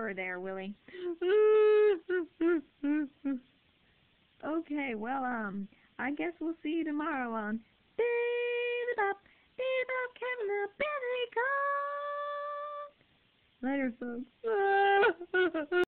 terror there, Willie. Okay, well, I guess we'll see you tomorrow on Bebop, Kevin the Billy Goat. Later, folks.